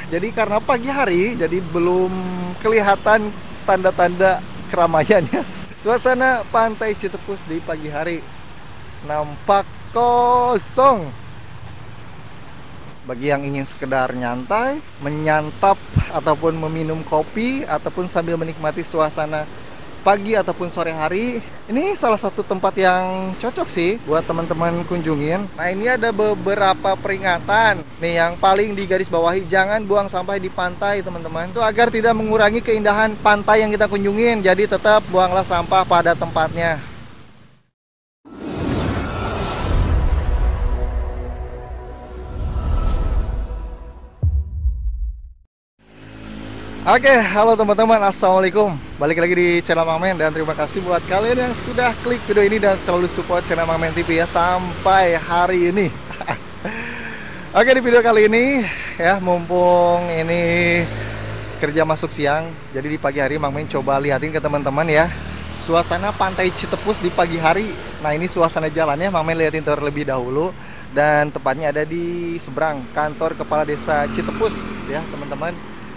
Jadi karena pagi hari, jadi belum kelihatan tanda-tanda keramaiannya. Suasana Pantai Citepus di pagi hari nampak kosong. Bagi yang ingin sekedar nyantai, menyantap ataupun meminum kopi ataupun sambil menikmati suasana pagi ataupun sore hari, ini salah satu tempat yang cocok sih buat teman-teman kunjungin. Nah, ini ada beberapa peringatan nih yang paling digarisbawahi, jangan buang sampah di pantai teman-teman. Itu agar tidak mengurangi keindahan pantai yang kita kunjungin. Jadi tetap buanglah sampah pada tempatnya. Oke, halo teman-teman, assalamualaikum. Balik lagi di channel Mang Men, dan terima kasih buat kalian yang sudah klik video ini dan selalu support channel Mang Men TV ya sampai hari ini. Oke, di video kali ini ya, mumpung ini kerja masuk siang, jadi di pagi hari Mang Men coba liatin ke teman-teman ya suasana Pantai Citepus di pagi hari. Nah, ini suasana jalannya Mang Men liatin terlebih dahulu, dan tepatnya ada di seberang kantor kepala desa Citepus ya teman-teman.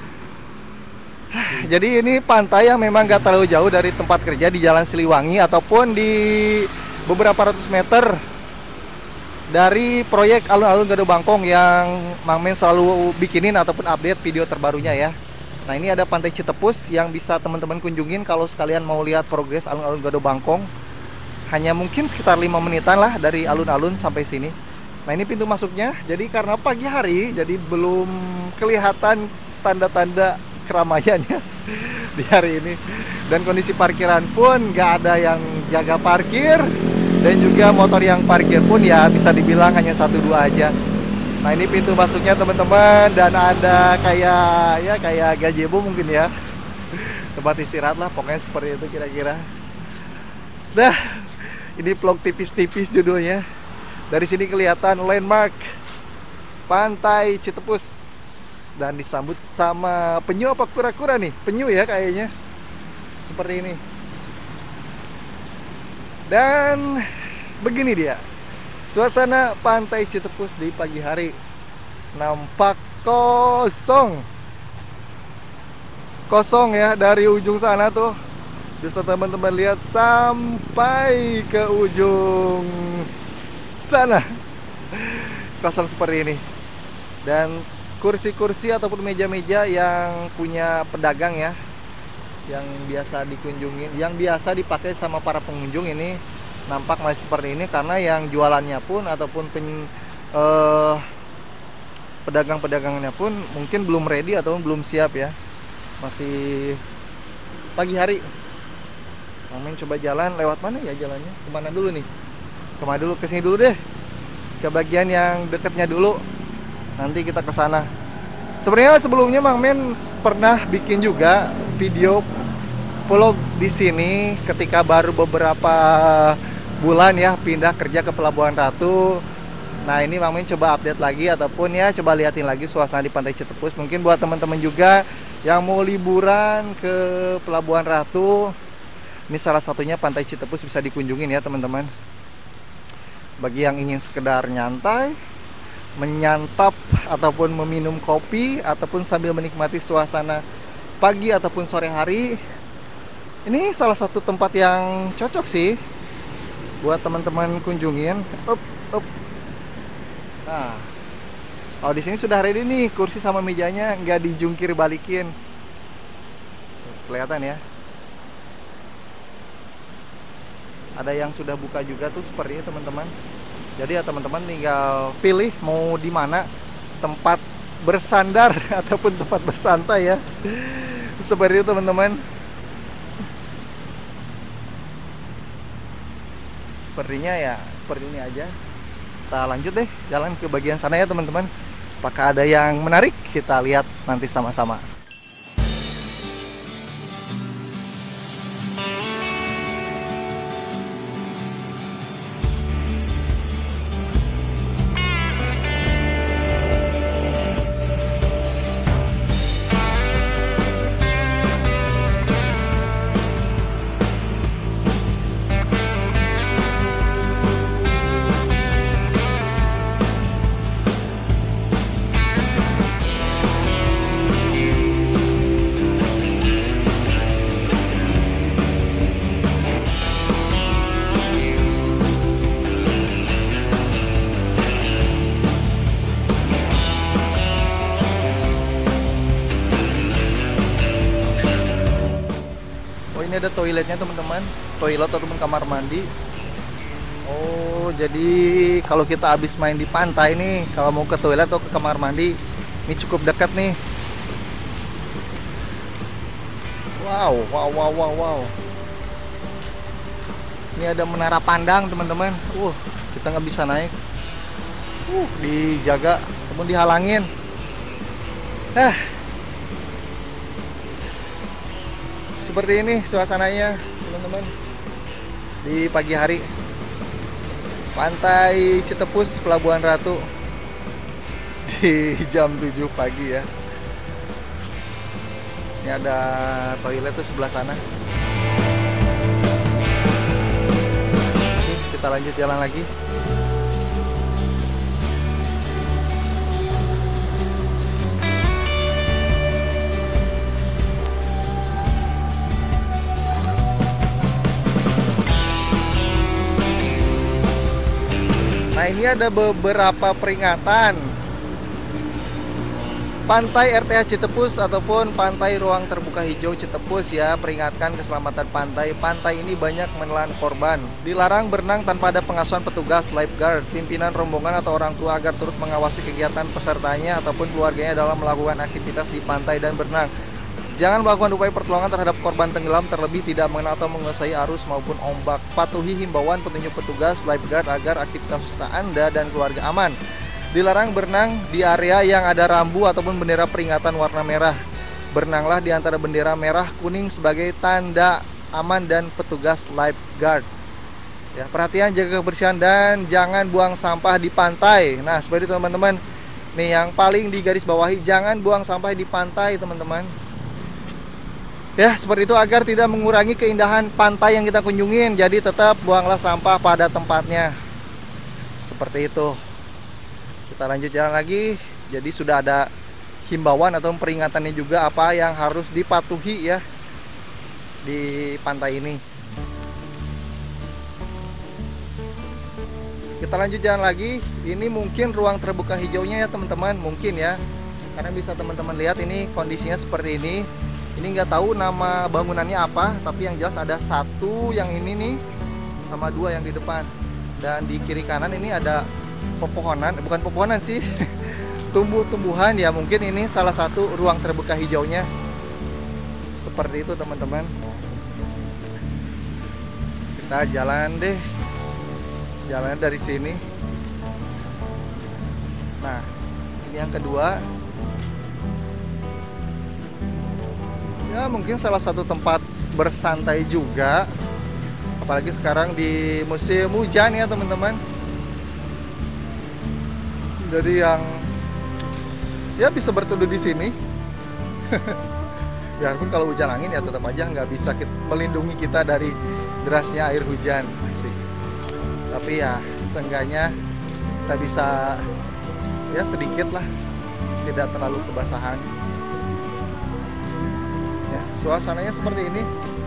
Jadi ini pantai yang memang gak terlalu jauh dari tempat kerja di Jalan Siliwangi ataupun di beberapa ratus meter dari proyek alun-alun Gado Bangkong yang Mang Men selalu bikinin ataupun update video terbarunya ya. Nah, ini ada Pantai Citepus yang bisa teman-teman kunjungin kalau sekalian mau lihat progres alun-alun Gado Bangkong. Hanya mungkin sekitar 5 menitan lah dari alun-alun sampai sini. Nah, ini pintu masuknya. Jadi karena pagi hari, jadi belum kelihatan tanda-tanda keramaiannya di hari ini, dan kondisi parkiran pun nggak ada yang jaga parkir, dan juga motor yang parkir pun ya bisa dibilang hanya 1-2 aja. Nah, ini pintu masuknya teman-teman, dan ada kayak gazebo mungkin ya, tempat istirahat lah pokoknya seperti itu kira-kira. Nah, ini vlog tipis-tipis judulnya. Dari sini kelihatan landmark Pantai Citepus, dan disambut sama penyu apa kura-kura nih? Penyu ya kayaknya. Seperti ini. Dan begini dia suasana Pantai Citepus di pagi hari. Nampak kosong. Kosong ya, dari ujung sana tuh bisa teman-teman lihat sampai ke ujung sana. Kosong seperti ini. Dan kursi-kursi ataupun meja-meja yang punya pedagang ya, yang biasa dikunjungin, yang biasa dipakai sama para pengunjung, ini nampak masih seperti ini, karena yang jualannya pun ataupun pedagang-pedagangnya pun mungkin belum ready ataupun belum siap ya, masih pagi hari. Mang Men coba jalan, lewat mana ya jalannya? Kemana dulu nih? Kemana dulu? Kesini dulu deh, ke bagian yang dekatnya dulu. Nanti kita ke sana. Sebenarnya sebelumnya Mang Men pernah bikin juga video vlog di sini ketika baru beberapa bulan ya pindah kerja ke Pelabuhan Ratu. Nah, ini Mang Men coba update lagi ataupun ya coba liatin lagi suasana di Pantai Citepus. Mungkin buat teman-teman juga yang mau liburan ke Pelabuhan Ratu, ini salah satunya Pantai Citepus bisa dikunjungin ya teman-teman. Bagi yang ingin sekedar nyantai, menyantap ataupun meminum kopi ataupun sambil menikmati suasana pagi ataupun sore hari, ini salah satu tempat yang cocok sih buat teman-teman kunjungin. Nah, kalau di sini sudah ready nih, kursi sama mejanya nggak dijungkir balikin. Kelihatan ya, ada yang sudah buka juga tuh seperti ini teman-teman. Jadi ya teman-teman tinggal pilih mau di mana tempat bersandar ataupun tempat bersantai ya. Seperti itu teman-teman. Sepertinya ya seperti ini aja. Kita lanjut deh jalan ke bagian sana ya teman-teman. Apakah ada yang menarik? Kita lihat nanti sama-sama. Ini ada toiletnya teman-teman, toilet ataupun kamar mandi. Oh, jadi kalau kita habis main di pantai nih, kalau mau ke toilet atau ke kamar mandi, ini cukup dekat nih. Wow, wow, wow, wow, wow. Ini ada menara pandang teman-teman. Kita nggak bisa naik. Dijaga, ataupun dihalangin. Seperti ini suasananya teman-teman di pagi hari. Pantai Citepus, Pelabuhan Ratu di jam 7 pagi ya. Ini ada toilet tuh sebelah sana. Oke, kita lanjut jalan lagi. Nah, ini ada beberapa peringatan. Pantai RTH Citepus ataupun Pantai Ruang Terbuka Hijau Citepus ya, peringatkan keselamatan pantai. Pantai ini banyak menelan korban. Dilarang berenang tanpa ada pengasuhan petugas lifeguard, pimpinan rombongan atau orang tua agar turut mengawasi kegiatan pesertanya ataupun keluarganya dalam melakukan aktivitas di pantai dan berenang. Jangan melakukan upaya pertolongan terhadap korban tenggelam, terlebih tidak mengenal atau menguasai arus maupun ombak. Patuhi himbauan petunjuk petugas lifeguard agar aktivitas wisata Anda dan keluarga aman. Dilarang berenang di area yang ada rambu ataupun bendera peringatan warna merah. Berenanglah di antara bendera merah kuning sebagai tanda aman dan petugas lifeguard. Ya, perhatian, jaga kebersihan dan jangan buang sampah di pantai. Nah, seperti itu teman-teman. Nih yang paling digarisbawahi, jangan buang sampah di pantai teman-teman. Ya, seperti itu agar tidak mengurangi keindahan pantai yang kita kunjungin. Jadi tetap buanglah sampah pada tempatnya. Seperti itu. Kita lanjut jalan lagi. Jadi sudah ada himbauan atau peringatannya juga apa yang harus dipatuhi ya di pantai ini. Kita lanjut jalan lagi. Ini mungkin ruang terbuka hijaunya ya teman-teman, mungkin ya. Karena bisa teman-teman lihat ini kondisinya seperti ini. Ini nggak tahu nama bangunannya apa, tapi yang jelas ada satu yang ini nih sama dua yang di depan. Dan di kiri kanan ini ada pepohonan, bukan pepohonan sih, tumbuh-tumbuhan ya, mungkin ini salah satu ruang terbuka hijaunya. Seperti itu teman-teman. Kita jalan deh, jalannya dari sini. Nah, ini yang kedua. Ya, mungkin salah satu tempat bersantai juga. Apalagi sekarang di musim hujan ya teman-teman. Jadi yang ya bisa berteduh di sini. Biarpun kalau hujan angin ya tetap aja nggak bisa melindungi kita dari derasnya air hujan sih. Tapi ya seenggaknya kita bisa ya sedikit lah, tidak terlalu kebasahan. Ya, suasananya seperti ini.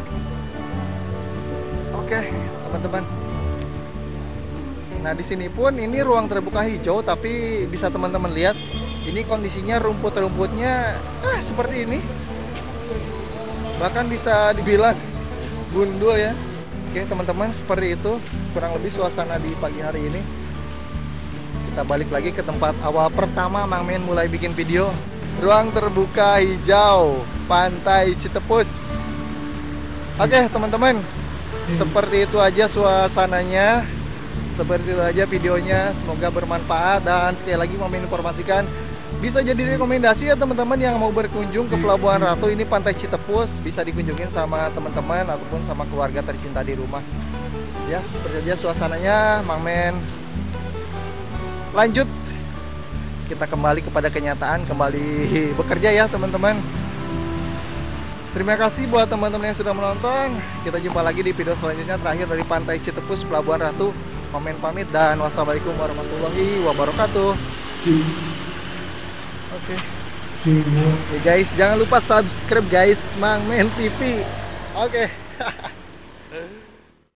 Oke, teman-teman. Nah, di sini pun ini ruang terbuka hijau, tapi bisa teman-teman lihat ini kondisinya rumput-rumputnya seperti ini. Bahkan bisa dibilang gundul ya. Oke, teman-teman, seperti itu kurang lebih suasana di pagi hari ini. Kita balik lagi ke tempat awal pertama Mang Men mulai bikin video. Ruang terbuka hijau Pantai Citepus. Oke, teman-teman. Seperti itu aja suasananya. Seperti itu aja videonya, semoga bermanfaat. Dan sekali lagi mau menginformasikan, bisa jadi rekomendasi ya teman-teman yang mau berkunjung ke Pelabuhan Ratu. Ini Pantai Citepus, bisa dikunjungin sama teman-teman ataupun sama keluarga tercinta di rumah. Ya, seperti aja suasananya. Mang Men lanjut, kita kembali kepada kenyataan, kembali bekerja ya teman-teman. Terima kasih buat teman-teman yang sudah menonton. Kita jumpa lagi di video selanjutnya, terakhir dari Pantai Citepus, Pelabuhan Ratu. Mang Men pamit dan wassalamualaikum warahmatullahi wabarakatuh. Oke. Oke guys, jangan lupa subscribe guys, Mang Men TV. Oke.